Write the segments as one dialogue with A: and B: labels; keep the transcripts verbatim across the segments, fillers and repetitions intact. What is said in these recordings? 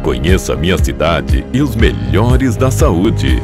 A: Conheça a minha cidade e os melhores da saúde.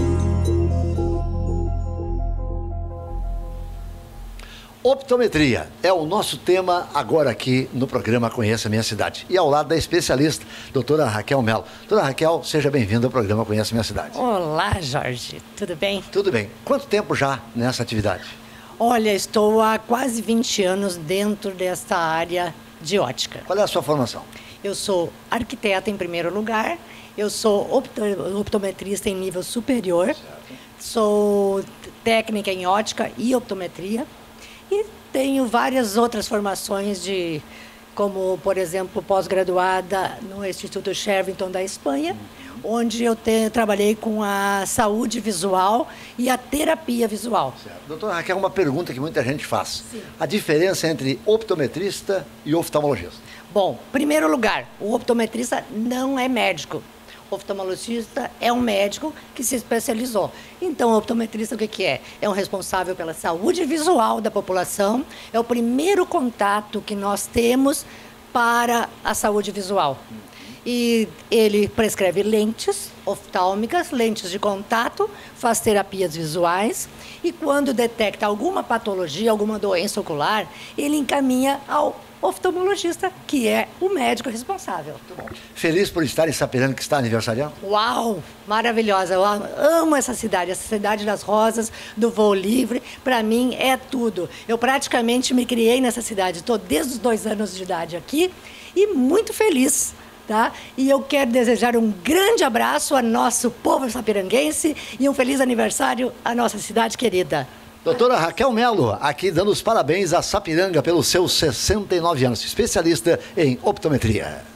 B: Optometria é o nosso tema agora aqui no programa Conheça a Minha Cidade. E ao lado da especialista, doutora Raquel Mello. Doutora Raquel, seja bem-vinda ao programa Conheça a Minha Cidade.
C: Olá, Jorge. Tudo bem?
B: Tudo bem. Quanto tempo já nessa atividade?
C: Olha, estou há quase vinte anos dentro desta área de ótica.
B: Qual é a sua formação?
C: Eu sou arquiteta em primeiro lugar, eu sou optometrista em nível superior, certo. Sou técnica em ótica e optometria. E tenho várias outras formações, de, como, por exemplo, pós-graduada no Instituto Shervinton da Espanha, onde eu te, trabalhei com a saúde visual e a terapia visual.
B: Certo. Doutora Raquel, uma pergunta que muita gente faz.
C: Sim.
B: A diferença entre optometrista e oftalmologista?
C: Bom, em primeiro lugar, o optometrista não é médico. O oftalmologista é um médico que se especializou. Então, o optometrista o que, que é? É um responsável pela saúde visual da população, é o primeiro contato que nós temos para a saúde visual. E ele prescreve lentes oftálmicas, lentes de contato, faz terapias visuais e quando detecta alguma patologia, alguma doença ocular, ele encaminha ao oftalmologista, que é o médico responsável.
B: Muito bom. Feliz por estar em Sapiranga, que está aniversariando?
C: Uau! Maravilhosa! Eu amo essa cidade, essa cidade das rosas, do voo livre. Para mim é tudo. Eu praticamente me criei nessa cidade. Estou desde os dois anos de idade aqui e muito feliz. Tá? E eu quero desejar um grande abraço ao nosso povo sapiranguense e um feliz aniversário à nossa cidade querida.
B: Doutora Raquel Mello, aqui dando os parabéns a Sapiranga pelos seus sessenta e nove anos, especialista em optometria.